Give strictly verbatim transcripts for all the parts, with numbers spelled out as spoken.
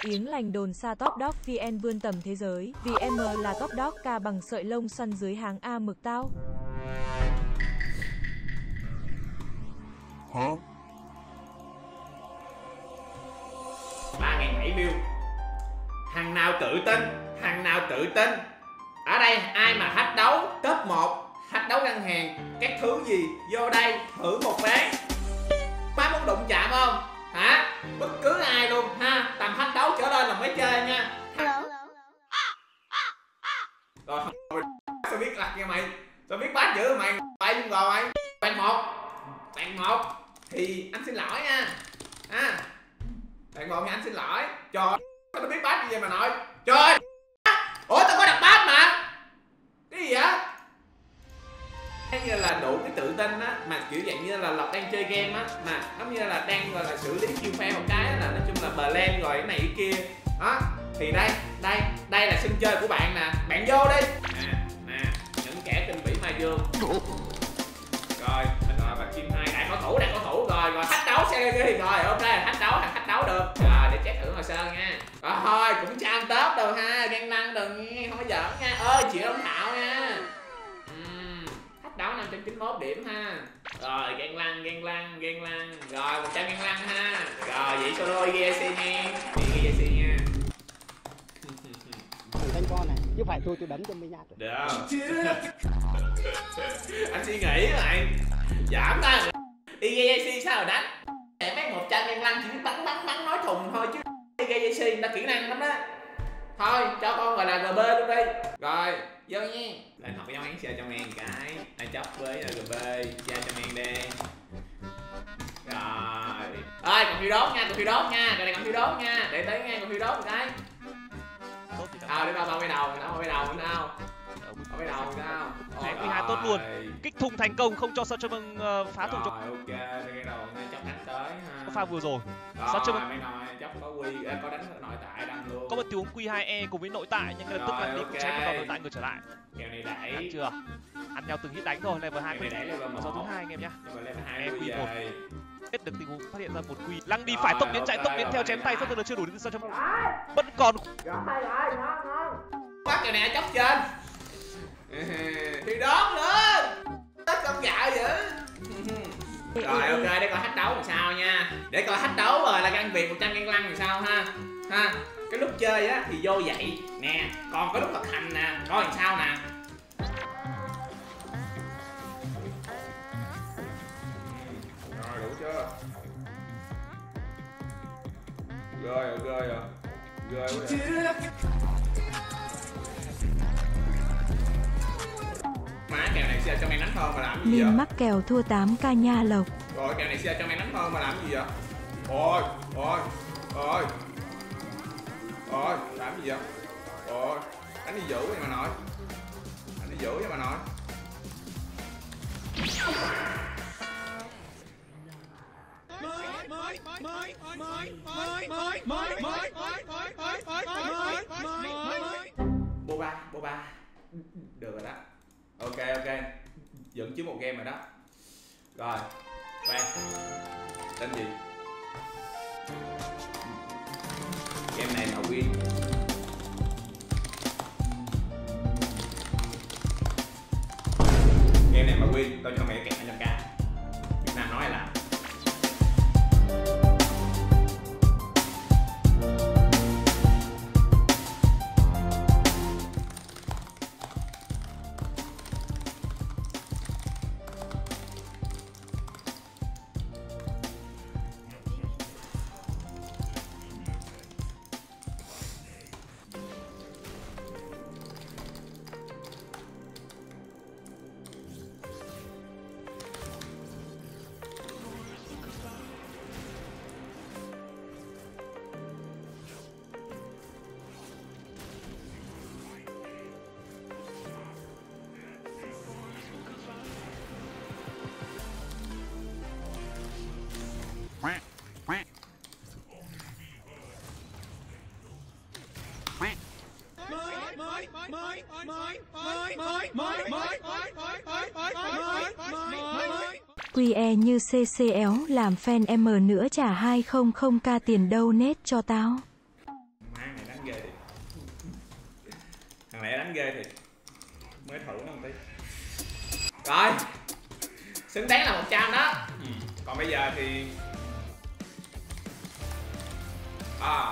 Yến lành đồn xa Top Dog vê en vươn tầm thế giới, vì em là Top Dog ca bằng sợi lông xoăn dưới háng A mực tao. Hả? ba nghìn bảy view. Thằng nào tự tin, thằng nào tự tin. Ở đây ai mà thách đấu top một, thách đấu ngân hàng, các thứ gì, vô đây thử một ván. Má muốn đụng chạm không? Hả? Bất cứ ai luôn ha, tầm thách đấu trở lên là mới chơi nha. Rồi sao biết lạc nha mày, sao biết bát dữ mày, bay luôn rồi mày. Bạn một, bạn một thì anh xin lỗi nha. À, bạn một thì anh xin lỗi. Trời, nó biết bát gì vậy mà nội. Trời, ủa tao có đặt bát mà. Cái gì vậy? Như là đủ cái tự tin á, mà kiểu dạng như là Lộc đang chơi game á, mà giống như là đang gọi là xử lý chiêu phe một cái là nói chung là bờ lên rồi cái này cái kia đó. Thì đây, đây, đây là sân chơi của bạn nè, bạn vô đi. Nè, nè, những kẻ kinh bỉ mai dương. Rồi, mình rồi bác chim hai, đại cầu thủ, đại cầu thủ rồi, rồi thách đấu xe đi rồi, ok, thách đấu, thằng thách đấu được. Rồi, để check thử hồ sơ nha. Rồi thôi, cũng trang top đâu ha, gan năng đừng nghe, không có giỡn nha. Ơi, chị Đông Thảo nha. Đấu năm trăm chín mươi mốt điểm ha. Rồi gan lăng, gan lăng, gan lăng. Rồi một trăm gan lăng ha. Rồi vậy solo i giê xê nha. i giê xê nha. Thằng thanh con này, chứ phải tôi tôi đánh cho mình nhát. Được. Anh suy nghĩ lại. Giảm ta. i giê xê sao rồi đánh? Để mấy một trăm gan lăng chỉ biết bắn bắn bắn nói thùng thôi chứ. i giê xê người ta kỹ năng lắm đó. Thôi cho con gọi là giê bê luôn đi. Rồi vô nha. Lên học với nhau án cho men cái. Ai chấp với giê bê ra cho men đi. Rồi. Ơi còn phiêu đốt nha, còn phiêu đốt nha. Rồi này còn phiêu đốt nha. Để tới nha, còn phiêu đốt một cái. À để bao bao cái đầu, nó bao cái đầu nữa đâu. Bao cái đầu sao? Đấy, mười hai tốt luôn. Kích thùng thành công, không cho Sao Châm uh, phá thùng cho. Rồi ok, cái đầu chấp đánh tới ha. Có pha vừa rồi. Sao Châm mấy nói chấp có quy, có đánh nội tại đăng luôn. Có một tiếng quy hai e cùng với nội tại nhưng lập tức là đi cũng chém vào nội tại ngược trở lại. Kèo này đẩy. Ăn chưa? Ăn nhau từng hit đánh thôi, level hai này đẩy level một. Số thứ hai anh em nhá. E quy một. Hết được tình huống phát hiện ra một quy. Lăng đi phải tốc biến chạy tốc biến theo chém tay sắp tới là chưa đủ được Sao Châm. Vẫn còn. Rồi rồi, ngon ngon. Bắt kèo này chốc trên. Thì đón lên. Tất công dạo dữ. Rồi ok, để coi thách đấu làm sao nha. Để coi thách đấu rồi là gan Việt một trăm gan lăng làm sao ha. Ha. Cái lúc chơi á thì vô vậy nè, còn có lúc thực hành nè, coi làm sao nè. Rồi đủ chưa? Rồi ok rồi. Rồi quá vậy. Má kèo này sẽ cho mày đánh hơn mà làm gì vậy? Min mắc kèo thua tám k nha Lộc. Rồi kèo này sẽ cho mày đánh hơn mà làm gì vậy? Ôi, ôi, ôi. Ôi, làm gì vậy? Ôi, đánh đi dữ vậy mà nội. Đánh đi dữ vậy mà nội. Boba, Boba. Được rồi đó. Ok ok. Dẫn trước một game rồi đó. Rồi. Quen. Tên gì? Game này mà win. Game này mà win, tao cho mày kẹt hai trăm k. Việt Nam nói là Quy e như xê xê éo làm fan em nữa trả hai trăm k tiền donate cho tao. ghê thiệt, mới thử nó một tí. Rồi, xứng đáng là một trăm đó. Ừ. Còn bây giờ thì à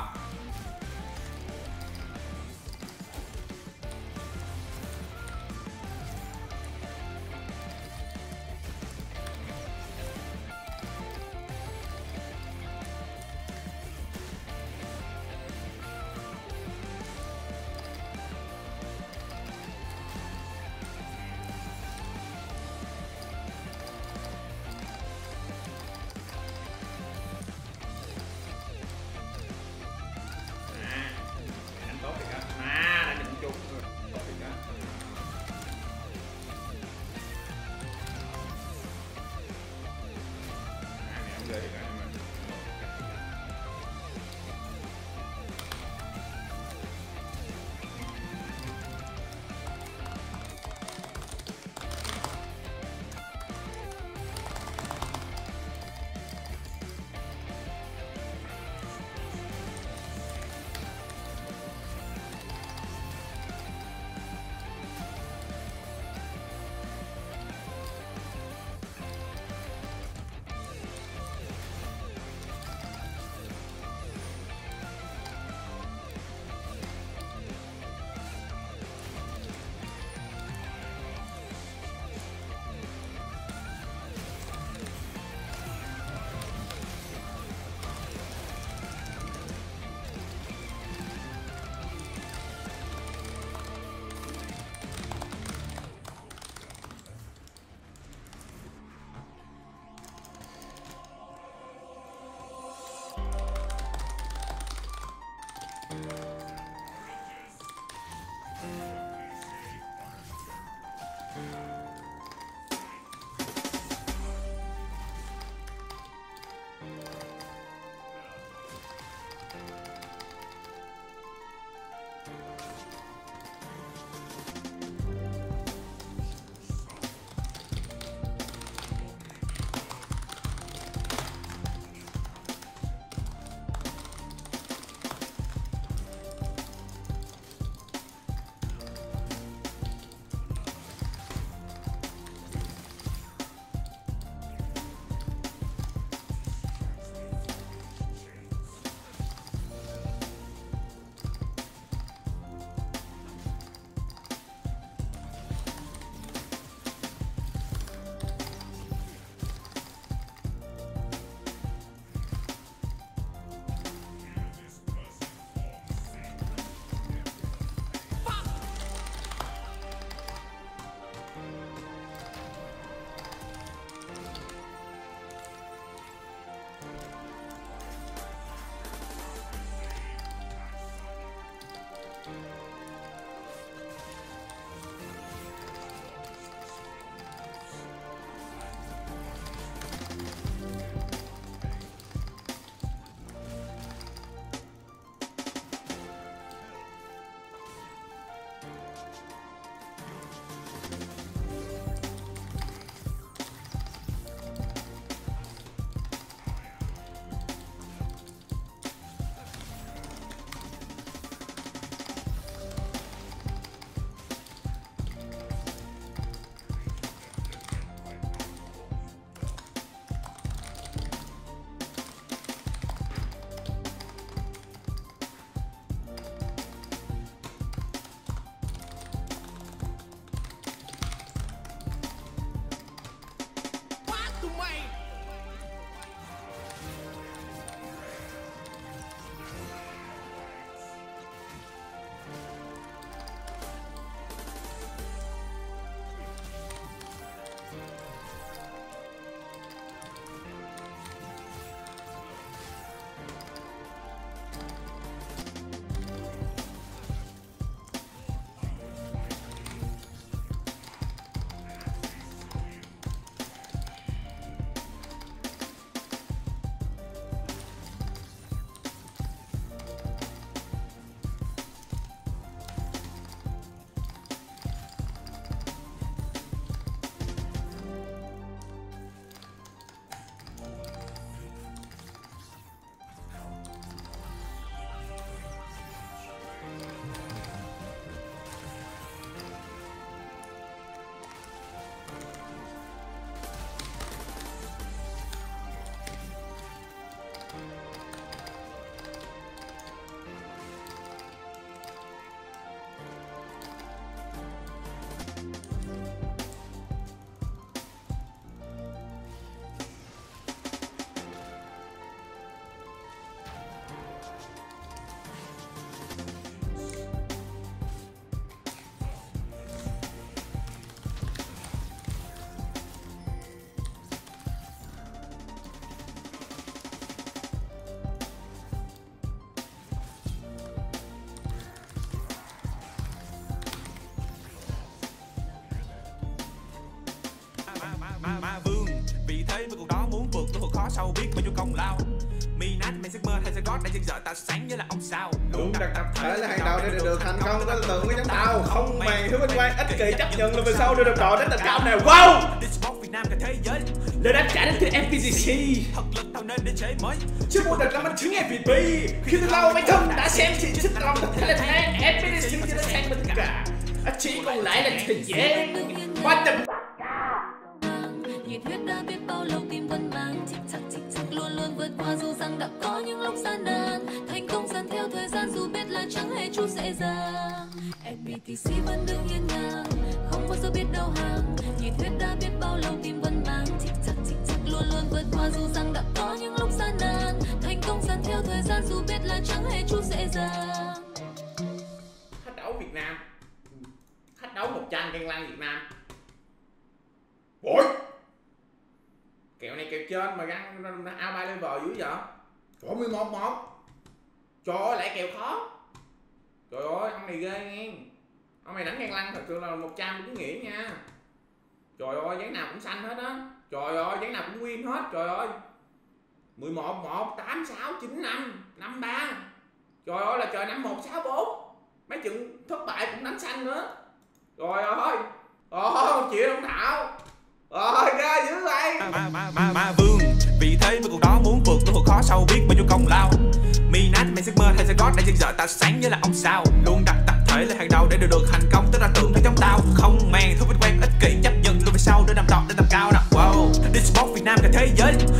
khó sâu biết bao nhiêu công lao. Minat, mày giấc mơ hay sẽ gót đã chân dở tạo sáng như là ông sao. Luôn đặt tập thể là hàng đầu để được thành công, có tưởng cái giống tao không màng thứ bên ngoài ích kỷ chấp nhận là về sau đưa được trò đến tầm cao này. Wow, Việt Nam cả thế giới lời đáp trả đến từ em pê giê xê. thật lực tạo nên để chế mới. Chưa một đợt làm bánh trứng em vê pê. Khi từ lâu mấy thân đã xem chị sức lòng thật thế là than. em pê giê xê chưa đã sang bên cả, chỉ còn lại là thời gian. What the nhiệt huyết đã biết bao lâu tim vẫn mang chích chặt chích chặt luôn luôn vượt qua dù rằng đã có những lúc gian nan, thành công dần theo thời gian dù biết là chẳng hề chút dễ dàng. em pê tê xê vẫn đứng hiên ngang, không bao giờ biết đầu hàng. nhiệt huyết đã biết bao lâu tim vẫn mang chích chặt chích chặt luôn luôn vượt qua dù rằng đã có những lúc gian nan, thành công dần theo thời gian dù biết là chẳng hề chút dễ dàng. khách đấu Việt Nam, khách đấu một trăm Đen Lăng Việt Nam. Ôi, kẹo này kẹo trên mà găng ao ba level dữ vậy. Trời mười một một. Trời ơi lại kẹo khó. Trời ơi ông này ghê nghe. Ông này đánh Đen Lăng thật sự là một trăm cứ nghĩ nha. Trời ơi giấy nào cũng xanh hết á. Trời ơi giấy nào cũng win hết. Trời ơi mười một một tám sáu chín năm năm ba. Trời ơi là trời năm một sáu bốn. Mấy trận thất bại cũng đánh xanh nữa. Trời ơi. Ôi một triệu Đông Thảo. Rồi ghê dữ vậy. Ma, ma, ma, ma vương, vì thế mà cuộc đó muốn vượt qua khó sâu biết bao nhiêu công lao. Minat, mày giấc mơ hay sẽ gót đã chân dở tạo sáng như là ông sao. Luôn đặt tập thể là hàng đầu để được được thành công, tức là tưởng theo giống tao không màng thu vinh quen ích kỷ chấp nhận luôn về sau để làm trọn để tầm cao nào. Wow, đi sport Việt Nam cả thế giới